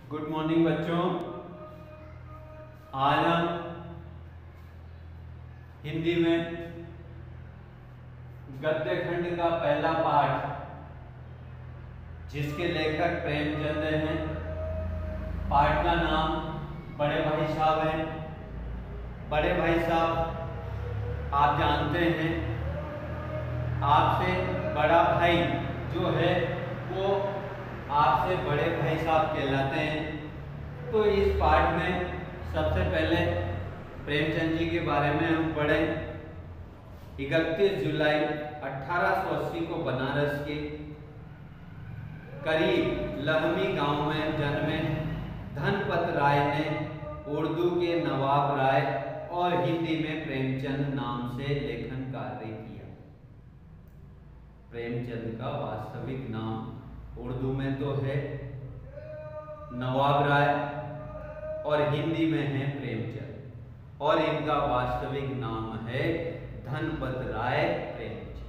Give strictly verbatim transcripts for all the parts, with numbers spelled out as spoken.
Good morning बच्चों। आज हम हिंदी में गद्य खंड का पहला पाठ, जिसके लेखक प्रेमचंद हैं, पाठ का नाम बड़े भाई साहब है। बड़े भाई साहब आप जानते हैं, आपसे बड़ा भाई जो है वो आपसे बड़े भाई साहब कहलाते हैं। तो इस पाठ में सबसे पहले प्रेमचंद जी के बारे में हम पढ़ें। इकतीस जुलाई अठारह सौ अस्सी को बनारस के करीब लहमी गांव में जन्मे धनपत राय ने उर्दू के नवाब राय और हिंदी में प्रेमचंद नाम से लेखन कार्य किया। प्रेमचंद का वास्तविक नाम उर्दू में तो है नवाब राय और हिंदी में है प्रेमचंद, और इनका वास्तविक नाम है धनपत राय प्रेमचंद।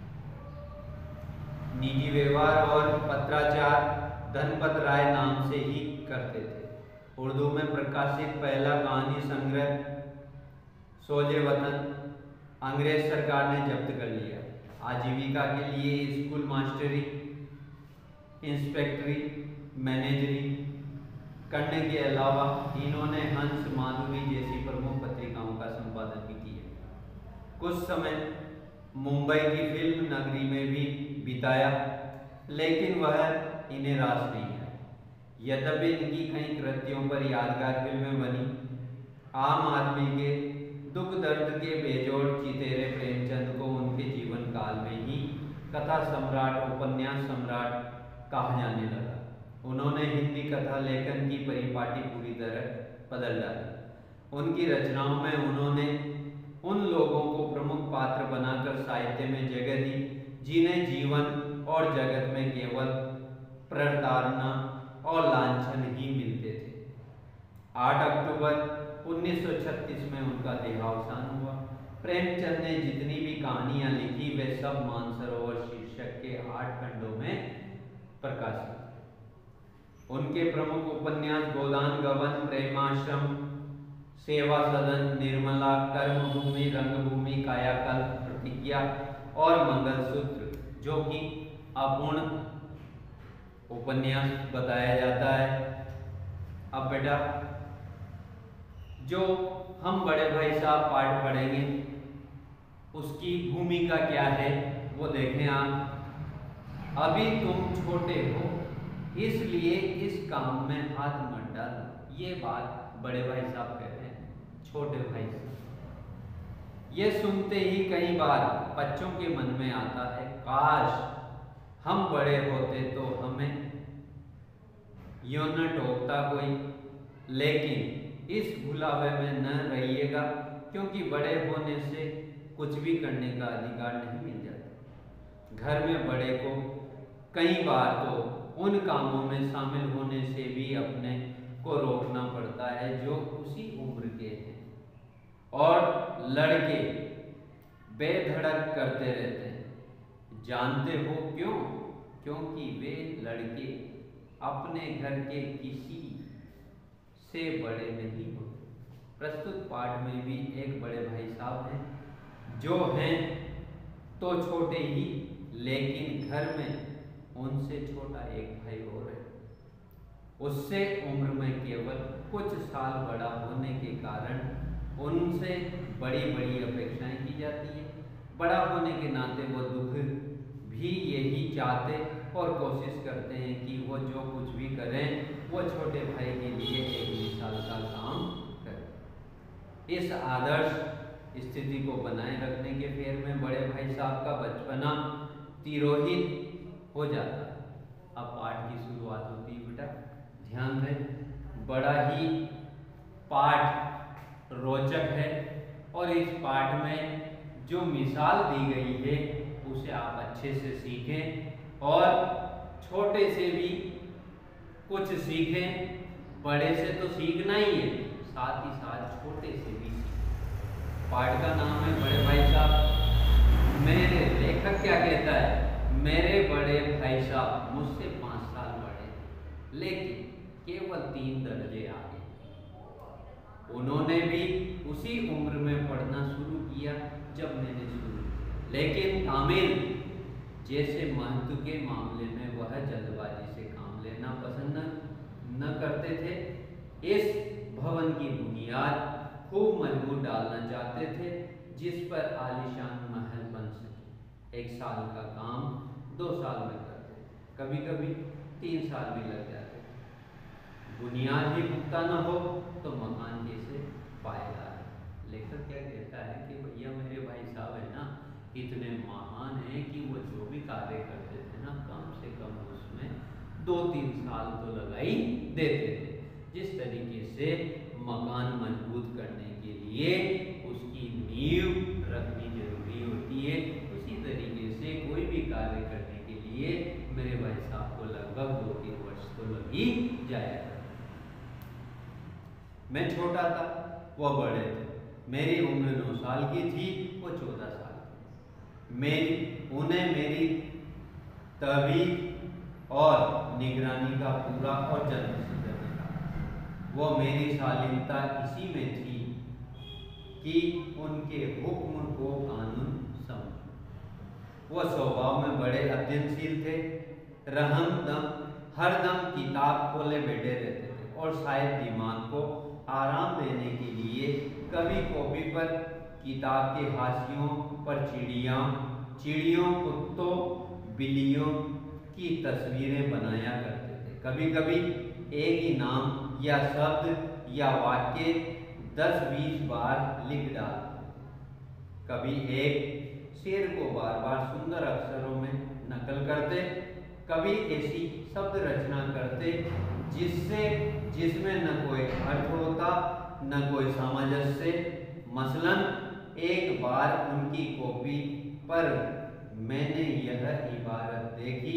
निजी व्यवहार और पत्राचार धनपत राय नाम से ही करते थे। उर्दू में प्रकाशित पहला कहानी संग्रह सोजे वतन अंग्रेज सरकार ने जब्त कर लिया। आजीविका के लिए स्कूल मास्टरी, इंस्पेक्टरी, मैनेजरी करने के अलावा इन्होंने हंस माधुरी जैसी प्रमुख पत्रिकाओं का संपादन भी किया। कुछ समय मुंबई की फिल्म नगरी में भी बिताया, लेकिन वह इन्हें रास नहीं आया। यद्यपि इनकी कई कृतियों पर यादगार फिल्में बनी। आम आदमी के दुख दर्द के बेजोड़ चितेरे प्रेमचंद को उनके जीवन काल में ही कथा सम्राट, उपन्यास सम्राट कहा जाने लगा। उन्होंने हिंदी कथा लेखन की परिपाटी पूरी तरह बदल डाली। उनकी रचनाओं में उन्होंने उन लोगों को प्रमुख पात्र बनाकर साहित्य में जगह दी जिन्हें जीवन और जगत में केवल प्रताड़ना और लांछन ही मिलते थे। आठ अक्टूबर उन्नीस सौ छत्तीस में उनका देहावसान हुआ। प्रेमचंद ने जितनी भी कहानियां लिखी वे सब मानसरोवर शीर्षक के आठ खंडों में प्रकाशित। उनके प्रमुख उपन्यास गोदान गबन, प्रेमाश्रम, सेवा सदन, निर्मला, कर्मभूमि, रंगभूमि, कायाकल्प, प्रतिज्ञा और मंगलसूत्र, जो कि अपूर्ण उपन्यास बताया जाता है। अब बेटा जो हम बड़े भाई साहब पाठ पढ़ेंगे उसकी भूमिका क्या है वो देखें आप। अभी तुम छोटे हो इसलिए इस काम में हाथ मत डालो। ये बात बड़े भाई साहब कहते हैं छोटे भाई साहब। ये सुनते ही कई बार बच्चों के मन में आता है, काश हम बड़े होते तो हमें यूं न टोकता कोई। लेकिन इस भुलावे में न रहिएगा, क्योंकि बड़े होने से कुछ भी करने का अधिकार नहीं मिल जाता। घर में बड़े को कई बार तो उन कामों में शामिल होने से भी अपने को रोकना पड़ता है जो उसी उम्र के हैं, और लड़के बेधड़क करते रहते हैं। जानते हो क्यों? क्योंकि वे लड़के अपने घर के किसी से बड़े नहीं होते। प्रस्तुत पाठ में भी एक बड़े भाई साहब हैं जो हैं तो छोटे ही, लेकिन घर में उनसे छोटा एक भाई और है। उससे उम्र में केवल कुछ साल बड़ा होने के कारण उनसे बड़ी बड़ी अपेक्षाएं की जाती है। बड़ा होने के नाते वो दुख भी यही चाहते और कोशिश करते हैं कि वो जो कुछ भी करें वो छोटे भाई के लिए एक मिसाल का काम करें। इस आदर्श स्थिति को बनाए रखने के फेर में बड़े भाई साहब का बचपना तिरोहित हो जाता है। अब पाठ की शुरुआत होती है बेटा, ध्यान दें। बड़ा ही पाठ रोचक है और इस पाठ में जो मिसाल दी गई है उसे आप अच्छे से सीखें और छोटे से भी कुछ सीखें। बड़े से तो सीखना ही है, साथ ही साथ छोटे से भी सीखें। पाठ का नाम है बड़े भाई साहब। मेरे लेखक क्या कहता है? मेरे बड़े भाई साहब मुझसे पाँच साल बड़े, लेकिन केवल तीन दर्जे आगे। उन्होंने भी उसी उम्र में पढ़ना शुरू किया जब मैंने शुरू किया, लेकिन तामिल जैसे महत्व के मामले में वह जल्दबाजी से काम लेना पसंद न करते थे। इस भवन की बुनियाद खूब मजबूत डालना चाहते थे जिस पर आलीशान महल बन सके। एक साल का काम दो साल में करते, कभी कभी तीन साल भी लग जाते। बुनियाद ही पुख्ता न हो तो मकान कैसे पाएगा। लेखक क्या कहता है कि भैया मेरे भाई साहब है ना इतने महान हैं कि वो जो भी कार्य करते थे ना कम से कम उसमें दो तीन साल तो लगा ही देते थे। जिस तरीके से मकान मजबूत करने के लिए उसकी नींव रखनी जरूरी होती है, उसी तरीके से कोई भी कार्य करने के लिए मेरे भाई साहब को लगभग दो तीन वर्ष तो लग ही जाएगा। मैं छोटा था, वह बड़े थे। मेरी उम्र नौ साल की थी, वो चौदह साल की। मेरी उन्हें मेरी तरबियत और निगरानी का पूरा और जन्म सिद्ध था। वो मेरी शालीनता इसी में थी कि उनके हुक्म को कानून समझ। वो स्वभाव में बड़े अध्ययनशील थे, रहम दम हरदम किताब खोले बैठे रहते थे और शायद दिमाग को आराम देने के लिए कभी कॉपी पर किताब के हाशियों पर चिड़िया चिड़ियों कुत्तों बिल्लियों की तस्वीरें बनाया करते थे। कभी कभी एक ही नाम या शब्द या वाक्य दस बीस बार लिख डालते। कभी एक शेर को बार बार सुंदर अक्षरों में नकल करते, कभी ऐसी शब्द रचना करते जिससे जिसमें न कोई अर्थ होता न कोई सामंजस्य। मसलन एक बार उनकी कॉपी पर मैंने यह इबारत देखी,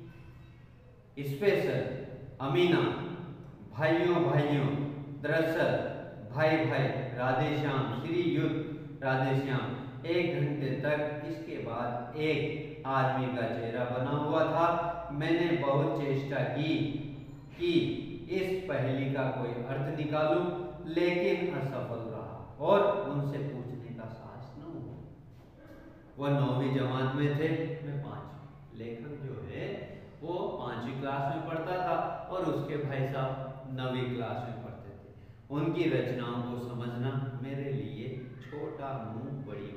स्पेशल अमीना भाइयों भाइयों दरअसल भाई भाई राधे श्याम श्री युद्ध राधे श्याम। एक घंटे तक इसके बाद एक आदमी का चेहरा बना हुआ था। मैंने बहुत चेष्टा की कि इस पहेली का कोई अर्थ निकालूं, लेकिन असफल रहा और उनसे पूछने का साहस न हुआ। वह नौवीं जमात में थे, मैं पांचवी। लेखक जो है वो पांचवी क्लास में पढ़ता था और उसके भाई साहब नवीं क्लास में पढ़ते थे। उनकी रचनाओं को समझना मेरे लिए छोटा मुंह बड़ी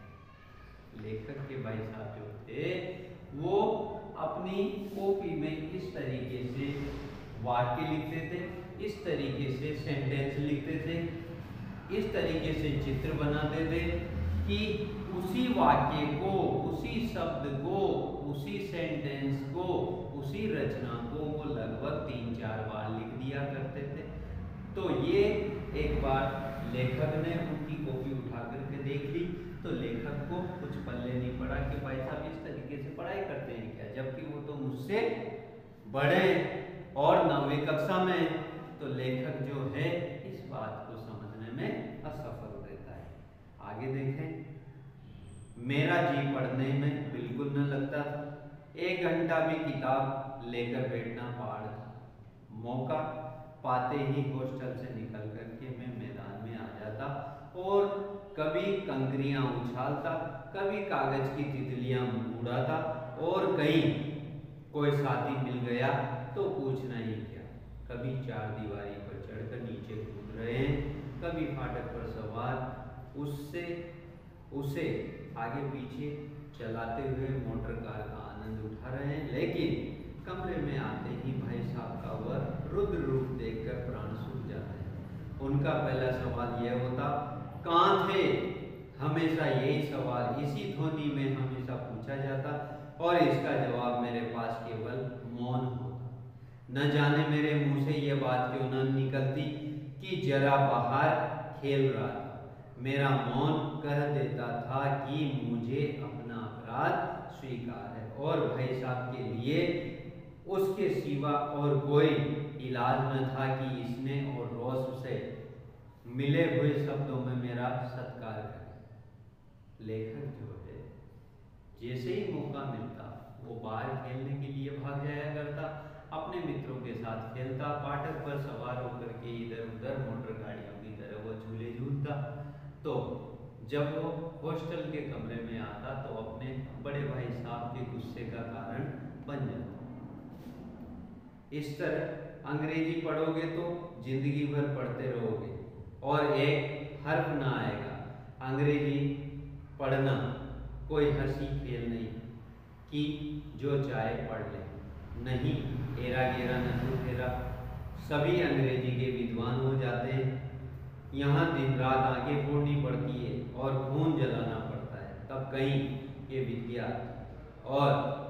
बात। लेखक के भाई साहब जो थे वो अपनी कॉपी में इस तरीके से वाक्य लिखते थे, इस तरीके से सेंटेंस लिखते थे, इस तरीके से चित्र बनाते थे कि उसी वाक्य को, उसी शब्द को, उसी सेंटेंस को, उसी रचना को वो लगभग तीन चार बार लिख दिया करते थे। तो ये एक बार लेखक ने उनकी कॉपी उठा करके देख ली तो लेखक को कुछ पल्ले नहीं पड़ा कि भाई साहब इस तरीके से पढ़ाई करते हैं क्या, जबकि वो तो मुझसे बड़े और नौवीं कक्षा में। तो लेखक जो है इस बात को समझने में असफल रहता है। आगे देखें, मेरा जी पढ़ने में बिल्कुल न लगता था। एक घंटा भी किताब लेकर बैठना पहाड़ था। मौका पाते ही हॉस्टल से निकल करके मैं मैदान में आ जाता और कभी कंकरियां उछालता, कभी कागज की तितलियां उड़ाता और कहीं कोई साथी मिल गया तो पूछना ही क्या। कभी चार दीवारी पर चढ़कर नीचे कूद रहे हैं, कभी फाटक पर सवार उससे उसे आगे पीछे चलाते हुए मोटर कार का आनंद उठा रहे हैं। लेकिन कमरे में आते ही भाई साहब का वह रुद्र रूप देखकर प्राण सूख जाते हैं। उनका पहला सवाल यह होता, कहाँ थे? हमेशा यही सवाल इसी ध्वनि में हमेशा पूछा जाता और इसका जवाब मेरे पास केवल मौन होता। न जाने मेरे मुंह से यह बात क्यों न निकलती कि जरा बाहर खेल रहा था। मेरा मौन कह देता था कि मुझे अपना अपराध स्वीकार है और भाई साहब के लिए उसके सिवा और कोई इलाज न था कि इसने और रोज से मिले हुए शब्दों में मेरा सत्कार करे। लेखक जो है जैसे ही मौका मिलता वो बाहर खेलने के लिए भाग जाया करता, अपने मित्रों के साथ खेलता, फाटक पर सवार होकर के इधर उधर मोटर गाड़ियों की तरह वो झूले झूलता। तो जब वो हॉस्टल के कमरे में आता तो अपने बड़े भाई साहब के गुस्से का कारण बन जाता। इस तरह अंग्रेजी पढ़ोगे तो जिंदगी भर पढ़ते रहोगे और एक हर्फ ना आएगा। अंग्रेजी पढ़ना कोई हंसी खेल नहीं कि जो चाहे पढ़ ले, नहीं, एरा गेरा नजू फेरा, सभी अंग्रेजी के विद्वान हो जाते हैं। यहाँ दिन रात आगे फोड़नी पड़ती है और खून जलाना पड़ता है, तब कहीं ये विद्या और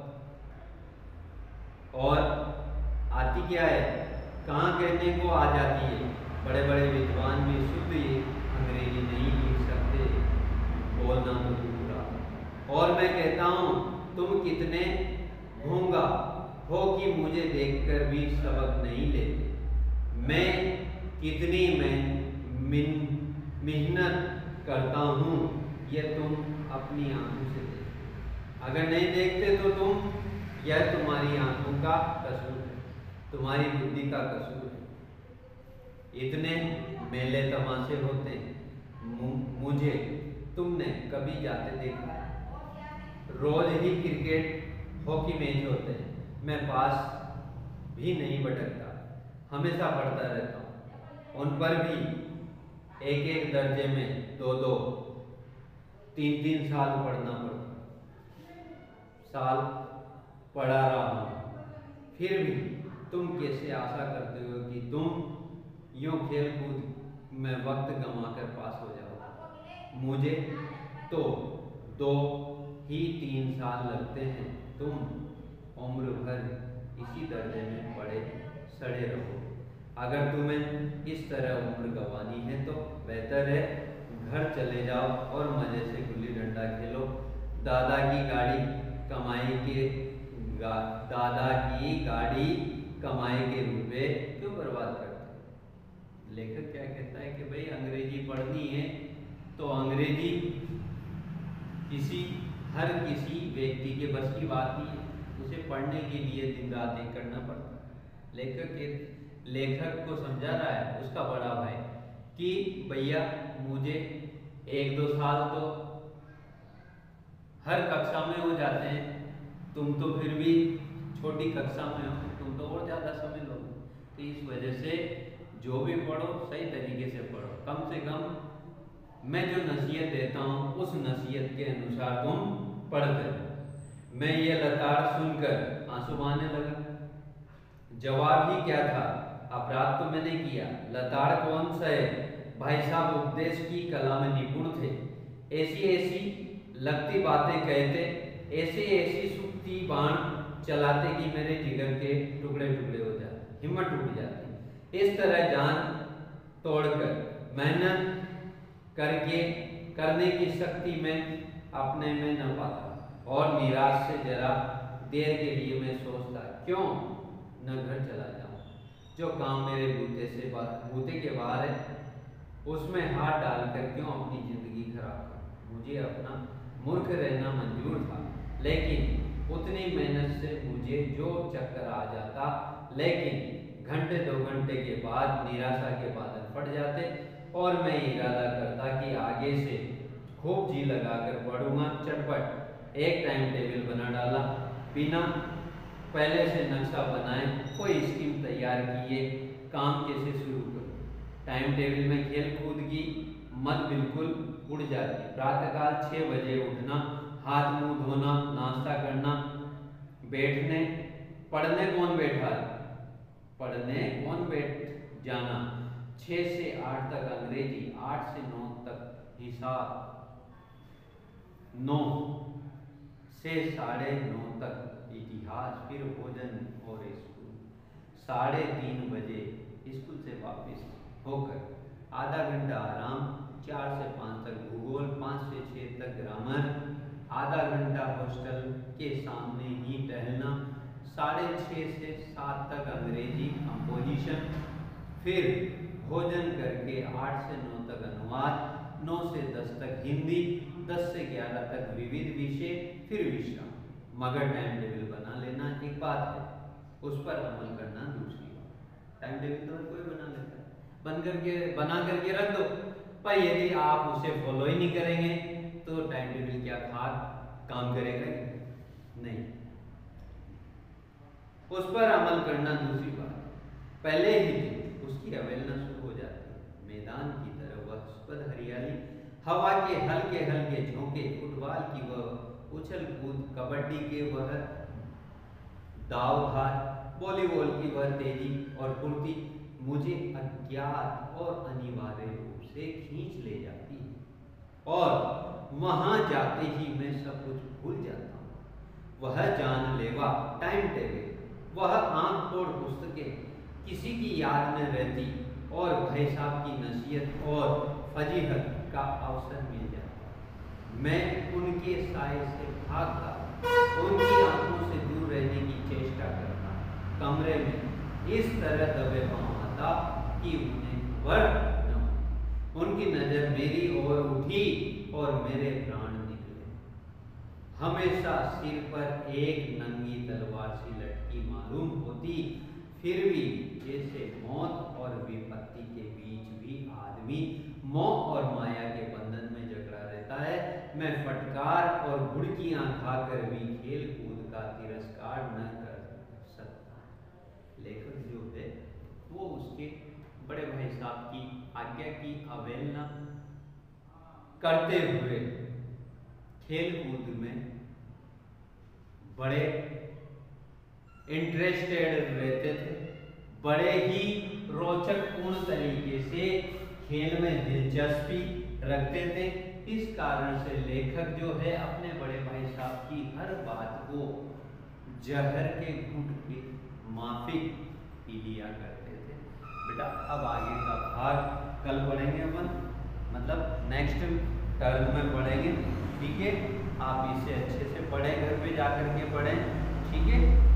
और आती क्या है, कहाँ कहने को आ जाती है। बड़े बड़े विद्वान भी शुद्ध ये अंग्रेजी नहीं लिख सकते, बोलना तो दूसरा। और मैं कहता हूँ तुम कितने गूंगा हो कि मुझे देखकर भी सबक नहीं लेते। मैं कितनी मैं मेहनत करता हूँ ये तुम अपनी आंखों से देखो। अगर नहीं देखते तो तुम, यह तुम्हारी आंखों का कसूर है, तुम्हारी बुद्धि का कसूर है। इतने मेले तमाशे होते हैं, मुझे तुमने कभी जाते देखा? रोज ही क्रिकेट हॉकी मैच होते हैं, मैं पास भी नहीं भटकता, हमेशा पढ़ता रहता हूँ। उन पर भी एक एक दर्जे में दो दो तीन तीन साल पढ़ना पड़ता, साल पढ़ा रहा हूँ। फिर भी तुम कैसे आशा करते हो कि तुम यूँ खेल कूद में वक्त गंवा कर पास हो जाओ? मुझे तो दो ही तीन साल लगते हैं, तुम उम्र भर इसी दर्जे में पड़े सड़े रहो। अगर तुम्हें इस तरह उम्र गंवानी है तो बेहतर है घर चले जाओ और मजे से गुल्ली डंडा खेलो। दादा की गाड़ी कमाई के गा, दादा की गाड़ी कमाई के रुपए क्यों बर्बाद करते? लेखक क्या कहता है कि भाई अंग्रेजी पढ़नी है तो अंग्रेजी किसी हर किसी व्यक्ति के बस की बात नहीं है, उसे पढ़ने के लिए दिन रात एक करना पड़ता है। लेखक के लेखक को समझा रहा है उसका बड़ा भाई कि भैया मुझे एक दो साल तो हर कक्षा में हो जाते हैं, तुम तो फिर भी छोटी कक्षा में हो, तुम तो और ज़्यादा समय लो। तो इस वजह से जो भी पढ़ो सही तरीके से पढ़ो, कम से कम मैं जो नसीहत देता हूँ उस नसीहत के अनुसार तुम पढ़ते हो। मैं ये लताड़ सुनकर आंसू बहाने लगा। जवाब ही क्या था, अपराध तो मैंने किया, लताड़ कौन सा है? भाई साहब उपदेश की कला में निपुण थे, ऐसी ऐसी लगती बातें कहते, ऐसे ऐसी सुक्ति बाण चलाते कि मेरे जिगर के टुकड़े टुकड़े हो जाते, हिम्मत टूट जाती। इस तरह जान तोड़कर मेहनत करके करने की शक्ति में अपने में न पाता और निराश से जरा देर के लिए मैं सोचता क्यों न घर चला जाऊं, जो काम मेरे बूते से बूते के बाहर है उसमें हाथ डालकर क्यों अपनी जिंदगी खराब करूं। मुझे अपना मूर्ख रहना मंजूर था, लेकिन उतनी मेहनत से मुझे जो चक्कर आ जाता, लेकिन घंटे दो घंटे के बाद निराशा के बादल फट जाते और मैं इरादा करता कि आगे से खूब जी लगाकर पढ़ूंगा। चटपट एक टाइम टेबल बना डाला, बिना पहले से नक्शा बनाए कोई स्कीम तैयार किए काम कैसे शुरू करूं। टाइम टेबल में खेल कूद की मत बिल्कुल उड़ जाती। प्रातःकाल छः बजे उठना, हाथ मुंह धोना, नाश्ता करना, बैठने पढ़ने कौन बैठा पढ़ने कौन बैठ जाना। छः से आठ तक अंग्रेजी, आठ से नौ तक हिसाब, नौ से साढ़े नौ तक इतिहास, फिर भोजन और स्कूल। साढ़े तीन बजे स्कूल से वापस होकर आधा घंटा आराम, चार से पाँच तक भूगोल, पाँच से छः तक ग्रामर, आधा घंटा हॉस्टल के सामने ही टहलना, साढ़े छः से सात तक अंग्रेजी कंपोजिशन, फिर भोजन करके आठ से नौ तक अनुवाद, नौ से दस तक हिंदी, दस से ग्यारह तक विविध विषय, फिर विश्राम। मगर टाइम टेबल बना लेना एक बात है, उस पर अमल करना दूसरी बात। टाइम टेबल तो हर कोई बना लेता है, बन करके बना करके रख दो। पर यदि आप उसे फॉलो ही नहीं करेंगे तो टाइम टेबल क्या खाक काम करेगा? नहीं। उस पर अमल करना दूसरी बात, पहले ही दिन उसकी अवहेलना शुरू हो जाती है। मैदान की तरफ वह सुखद हरियाली, हवा के हल्के हल्के झोंके, फुटबॉल की वह उछल कूद, कबड्डी के वह दाव धार, वॉलीबॉल की वह तेजी और फुर्ती मुझे अज्ञात और अनिवार्य रूप से खींच ले जाती है और वहां जाते ही मैं सब कुछ भूल जाता हूँ। वह जानलेवा टाइम टेबल, वह आंख तोड़ पुस्तकें किसी की याद में रहती और भाई साहब की नसीहत और फजीहत का अवसर मिल जाता। मैं उनके साए से भागता, उनकी आंखों से दूर रहने की चेष्टा करता, कमरे में इस तरह दबे पाँव आता कि उन्हें खबर न होती। उनकी नजर मेरी ओर उठी और मेरे प्राण निकले। हमेशा सिर पर एक नंगी तलवार सी लटकी मालूम होती, फिर भी जैसे मौत और विपत्ति के बीच भी आदमी मोह और माया के बंधन में जकड़ा रहता है। मैं फटकार और घुड़कियां खाकर भी खेल कूद का तिरस्कार न कर सकता। लेखक जो है वो उसके बड़े भाई साहब की आज्ञा की अवहेलना करते हुए खेल कूद में बड़े इंटरेस्टेड रहते थे, बड़े ही रोचक पूर्ण तरीके से खेल में दिलचस्पी रखते थे। इस कारण से लेखक जो है अपने बड़े भाई साहब की हर बात को जहर के घूंट के माफिक पी लिया करते थे। बेटा अब आगे का भाग कल पढ़ेंगे अपन, मतलब नेक्स्ट टर्म में पढ़ेंगे, ठीक है। आप इसे अच्छे से पढ़ें, घर पे जाकर के पढ़ें, ठीक है।